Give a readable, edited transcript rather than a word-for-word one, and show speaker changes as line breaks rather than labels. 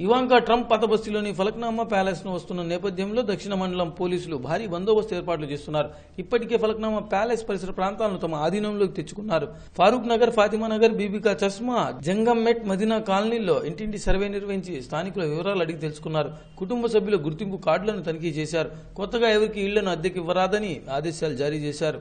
Ivanka Trump పతబస్తీలోని Falaknuma palace ను వస్తున్న నేపథ్యంలో దక్షిణ మండలం పోలీసులు భారీ బందోబస్తు ఏర్పాట్లు చేస్తున్నారు. ఇప్పటికే ఫలక్నామా ప్యాలెస్ పరిసర ప్రాంతాలను తమ ఆధీనంలోకి తెచ్చుకున్నారు. ఫారూక్ నగర్, ఫాతిమా నగర్, బీబికా చష్మా, జంగంమెట్, మదీనా కాలనీల్లో ఇంటింటి సర్వే నిర్వహించి స్థానికుల వివరాలు అడిగి తెలుసుకున్నారు. కుటుంబ సభ్యుల గుర్తింపు కార్డులను తనిఖీ చేశారు. కొత్తగా ఎవరికి ఇళ్లను అద్దెకి ఇవ్వరాదని ఆదేశాలు జారీ చేశారు.